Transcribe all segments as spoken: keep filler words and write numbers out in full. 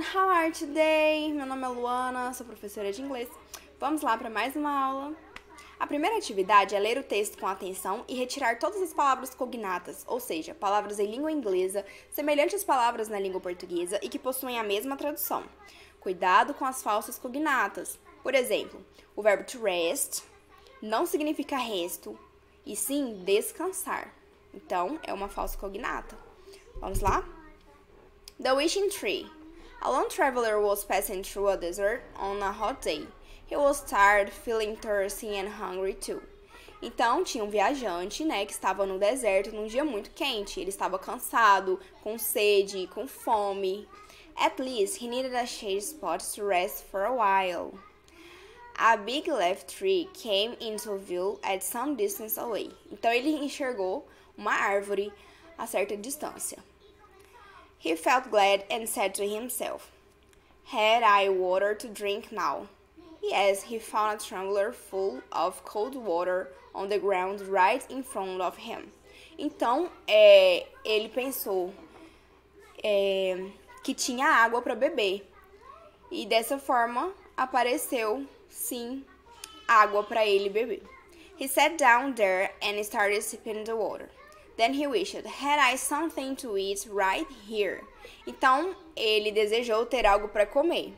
how are you today? Meu nome é Luana, sou professora de inglês. Vamos lá para mais uma aula. A primeira atividade é ler o texto com atenção e retirar todas as palavras cognatas, ou seja, palavras em língua inglesa, semelhantes às palavras na língua portuguesa e que possuem a mesma tradução. Cuidado com as falsas cognatas. Por exemplo, o verbo to rest não significa resto, e sim descansar. Então, é uma falsa cognata. Vamos lá? The wishing tree. A lone traveler was passing through a desert on a hot day. He was tired, feeling thirsty and hungry too. Então, tinha um viajante, né, que estava no deserto num dia muito quente. Ele estava cansado, com sede, com fome. At least, he needed a shade spot to rest for a while. A big leaf tree came into view at some distance away. Então, ele enxergou uma árvore a certa distância. He felt glad and said to himself, "Had I water to drink now?" Yes, he found a tumbler full of cold water on the ground right in front of him. Então, é, ele pensou é, que tinha água para beber. E dessa forma, apareceu, sim, água para ele beber. He sat down there and started sipping the water. Then he wished, "Had I something to eat right here?" Então, ele desejou ter algo para comer.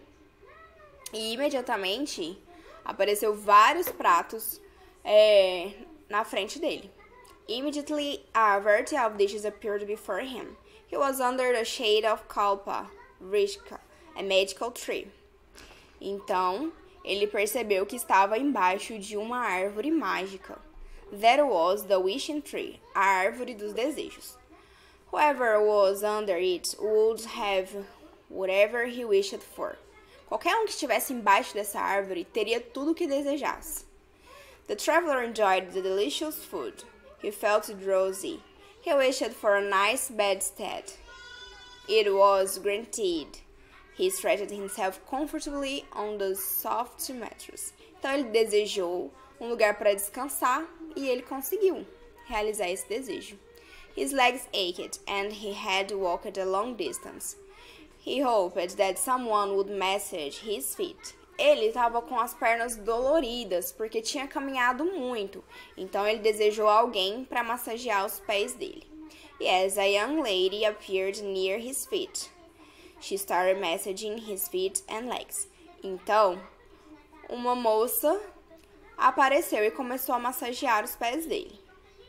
E imediatamente apareceu vários pratos é, na frente dele. Immediately, a variety of dishes appeared before him. He was under the shade of Kalpa Vrishka, a magical tree. Então, ele percebeu que estava embaixo de uma árvore mágica. That was the wishing tree, a árvore dos desejos. Whoever was under it would have whatever he wished for. Qualquer um que estivesse embaixo dessa árvore teria tudo o que desejasse. The traveler enjoyed the delicious food. He felt drowsy. He wished for a nice bedstead. It was granted. He stretched himself comfortably on the soft mattress. Então ele desejou um lugar para descansar e ele conseguiu realizar esse desejo. His legs ached and he had walked a long distance. He hoped that someone would massage his feet. Ele estava com as pernas doloridas porque tinha caminhado muito, então ele desejou alguém para massagear os pés dele. Yes, a young lady appeared near his feet. She started massaging his feet and legs. Então, uma moça apareceu e começou a massagear os pés dele.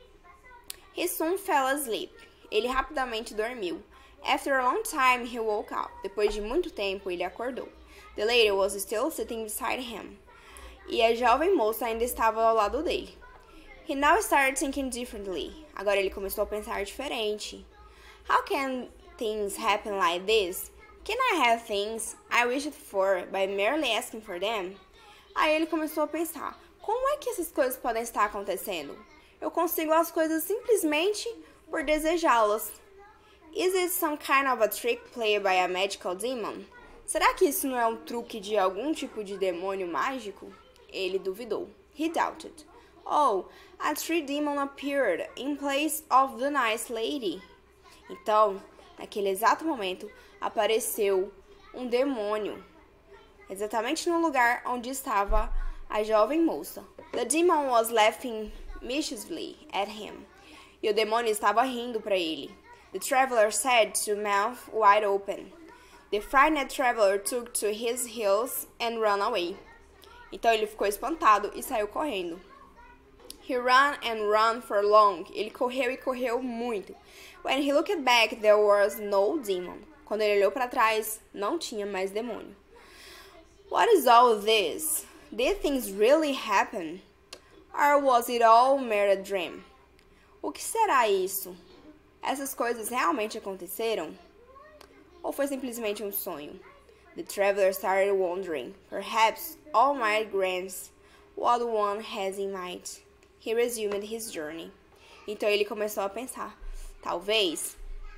He soon fell asleep. Ele rapidamente dormiu. After a long time, he woke up. Depois de muito tempo, ele acordou. The lady was still sitting beside him. E a jovem moça ainda estava ao lado dele. He now started thinking differently. Agora ele começou a pensar diferente. How can things happen like this? Can I have things I wished for by merely asking for them? Aí ele começou a pensar, como é que essas coisas podem estar acontecendo? Eu consigo as coisas simplesmente por desejá-las. Is it some kind of a trick played by a magical demon? Será que isso não é um truque de algum tipo de demônio mágico? Ele duvidou. He doubted. Oh, a tree demon appeared in place of the nice lady. Então, naquele exato momento, apareceu um demônio, exatamente no lugar onde estava a jovem moça. The demon was laughing mischievously at him. E o demônio estava rindo para ele. The traveler said to mouth wide open. The frightened traveler took to his heels and ran away. Então ele ficou espantado e saiu correndo. He ran and ran for long. Ele correu e correu muito. When he looked back, there was no demon. Quando ele olhou para trás, não tinha mais demônio. What is all this? Did things really happen? Or was it all mere a dream? O que será isso? Essas coisas realmente aconteceram? Ou foi simplesmente um sonho? The traveler started wondering. Perhaps all might grant what one has in mind. He resumed his journey. Então ele começou a pensar. Talvez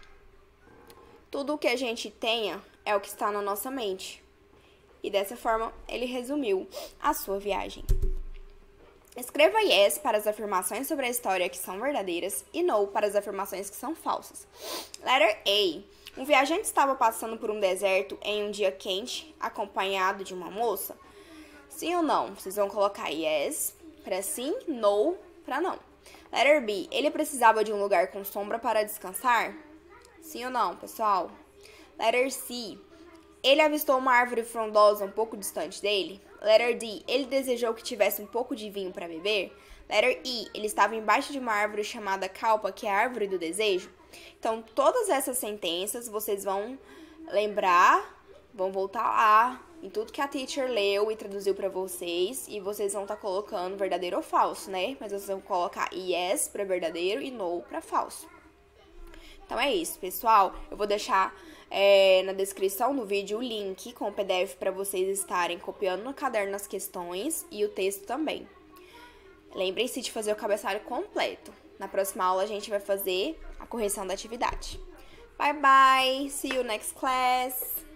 tudo o que a gente tenha é o que está na nossa mente. E dessa forma ele resumiu a sua viagem. Escreva yes para as afirmações sobre a história que são verdadeiras e no para as afirmações que são falsas. Letter A. Um viajante estava passando por um deserto em um dia quente, acompanhado de uma moça? Sim ou não? Vocês vão colocar yes para sim, no para não. Letter B. Ele precisava de um lugar com sombra para descansar? Sim ou não, pessoal? Letter C. Ele avistou uma árvore frondosa um pouco distante dele? Letter D. Ele desejou que tivesse um pouco de vinho para beber? Letter E. Ele estava embaixo de uma árvore chamada Kalpa, que é a árvore do desejo? Então, todas essas sentenças vocês vão lembrar, vão voltar lá em tudo que a teacher leu e traduziu para vocês, e vocês vão estar tá colocando verdadeiro ou falso, né? Mas vocês vão colocar yes para verdadeiro e no para falso. Então é isso, pessoal. Eu vou deixar é, na descrição do vídeo o link com o P D F para vocês estarem copiando no caderno as questões e o texto também. Lembrem-se de fazer o cabeçalho completo. Na próxima aula a gente vai fazer a correção da atividade. Bye bye, see you next class!